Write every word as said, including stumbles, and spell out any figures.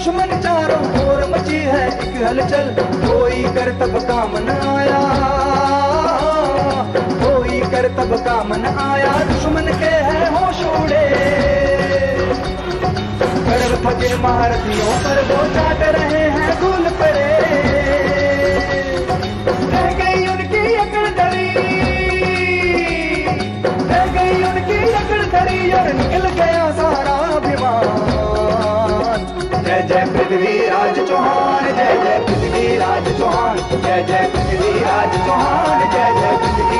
दुश्मन चारों ओर मची है एक हलचल, कोई कर तब काम न आया, कोई कर तब काम न आया, दुश्मन के है होश उड़े। गर्व थके महारथियों पर वो चाट रहे हैं धूल पड़े, रह गई उनकी अकड़ धरी, रह गई उनकी अकड़ धरी और निकल गया सारा अभिमान। जय जय पृथ्वीराज चौहान, जय जय पृथ्वीराज चौहान, जय जय पृथ्वीराज चौहान, जय जय पृथ्वी